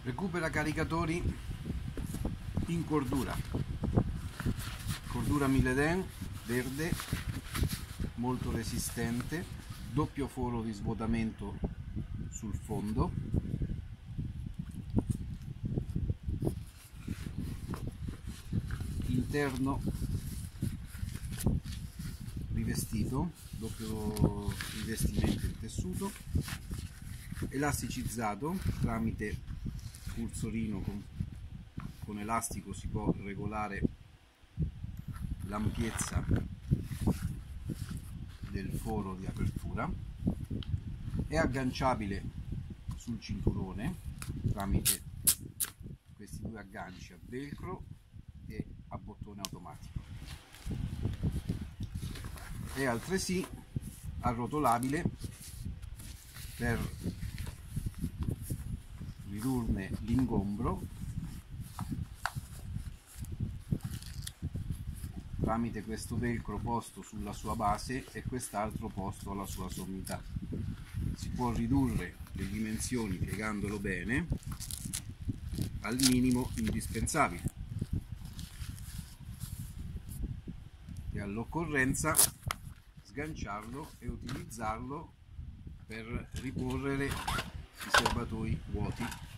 Recupera caricatori in cordura 1000 Den verde, molto resistente, doppio foro di svuotamento sul fondo, interno rivestito, doppio rivestimento in tessuto, elasticizzato tramite cursorino con elastico. Si può regolare l'ampiezza del foro di apertura, è agganciabile sul cinturone tramite questi due agganci a velcro e a bottone automatico. È altresì arrotolabile per ridurne l'ingombro tramite questo velcro posto sulla sua base e quest'altro posto alla sua sommità. Si può ridurre le dimensioni piegandolo bene al minimo indispensabile e all'occorrenza sganciarlo e utilizzarlo per riporre i serbatoi vuoti